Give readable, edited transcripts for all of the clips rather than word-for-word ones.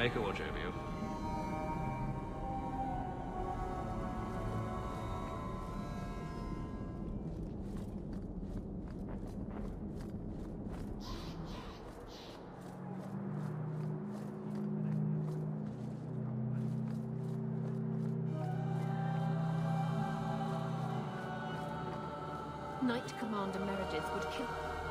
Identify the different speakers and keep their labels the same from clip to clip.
Speaker 1: Make a watch over you.
Speaker 2: Knight Commander Meredith would kill...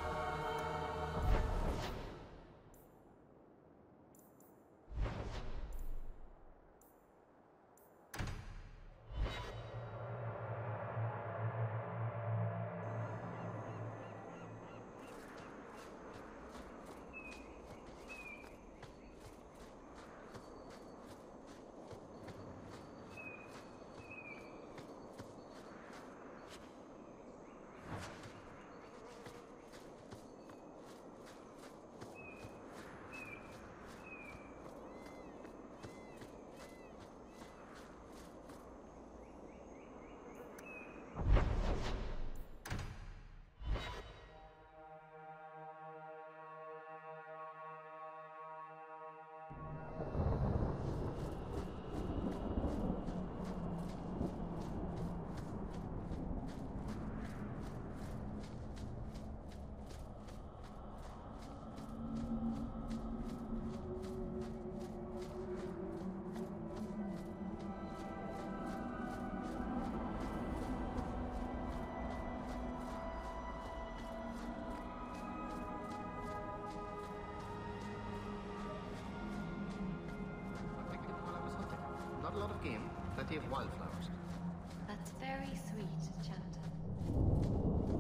Speaker 3: Not a lot of game, plenty of wildflowers.
Speaker 2: That's very sweet, Chanter.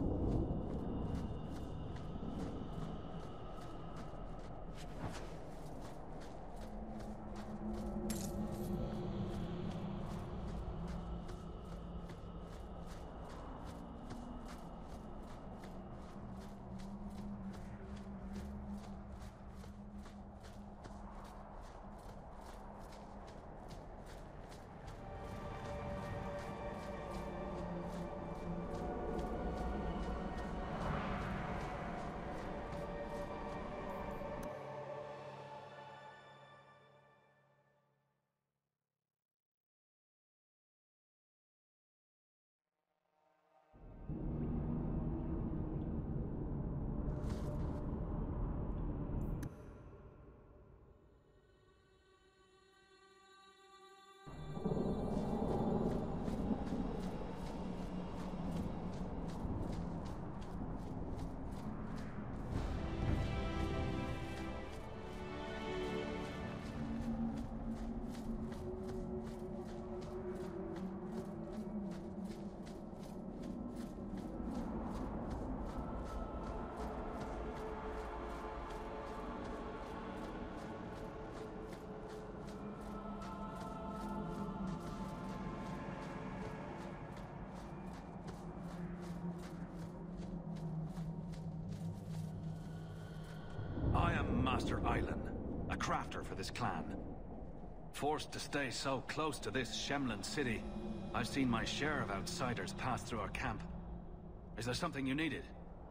Speaker 4: I am Master Islan, a crafter for this clan. Forced to stay so close to this Shemlin city, I've seen my share of outsiders pass through our camp. Is there something you needed?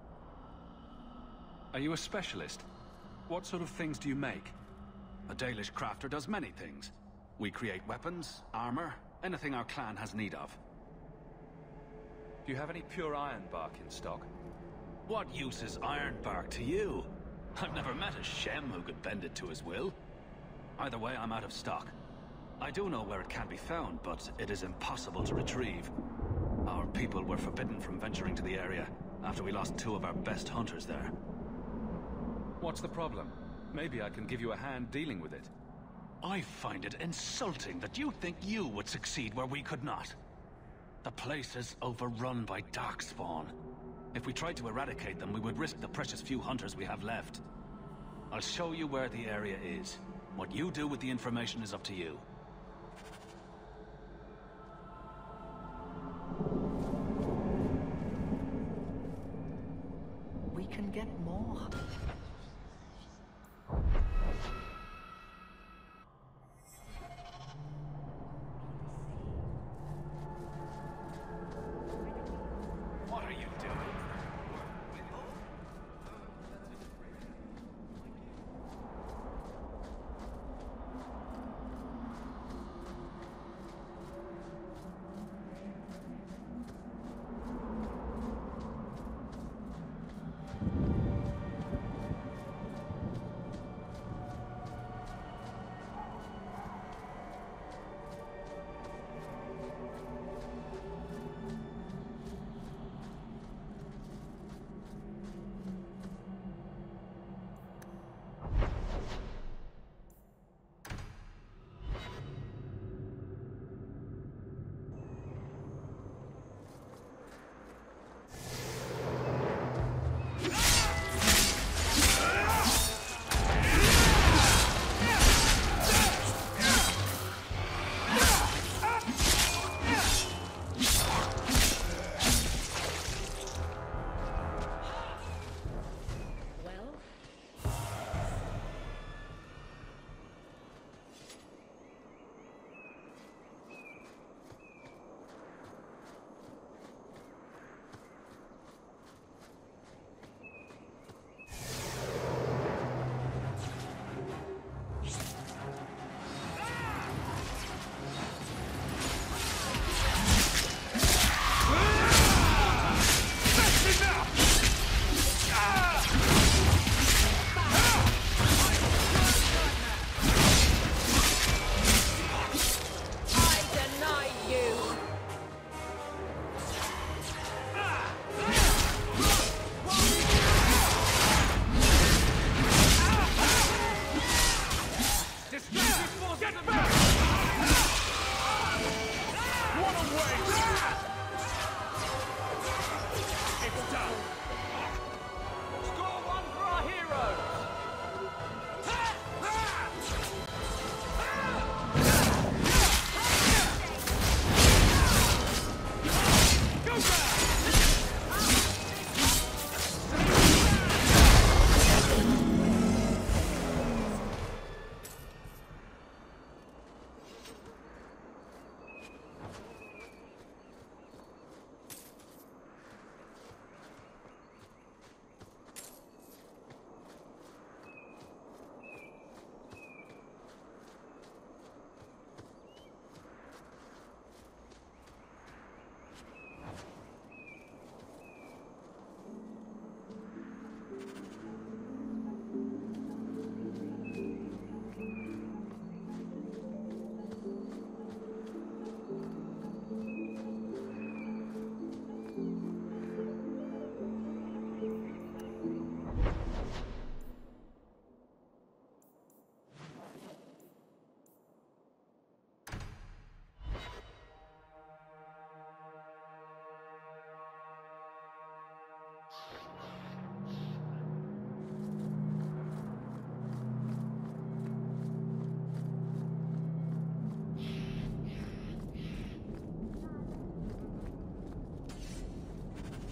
Speaker 1: Are you a specialist? What sort of things do you make?
Speaker 4: A Dalish crafter does many things. We create weapons, armor, anything our clan has need of.
Speaker 1: Do you have any pure iron bark in stock?
Speaker 4: What use is iron bark to you? I've never met a Shem who could bend it to his will. Either way, I'm out of stock. I do know where it can be found, but it is impossible to retrieve. Our people were forbidden from venturing to the area after we lost 2 of our best hunters there.
Speaker 1: What's the problem? Maybe I can give you a hand dealing with it.
Speaker 4: I find it insulting that you think you would succeed where we could not. The place is overrun by Darkspawn. If we tried to eradicate them, we would risk the precious few hunters we have left. I'll show you where the area is. What you do with the information is up to you.
Speaker 5: We can get more.
Speaker 4: What are you doing?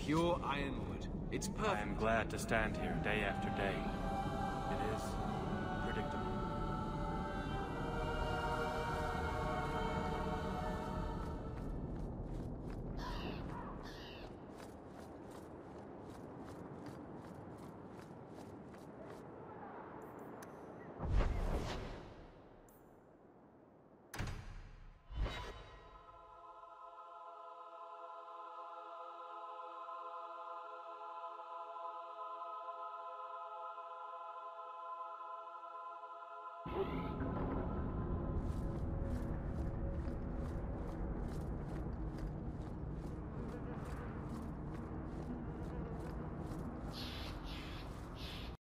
Speaker 5: Pure ironwood. It's perfect.
Speaker 6: I am glad to stand here day after day. It is predictable.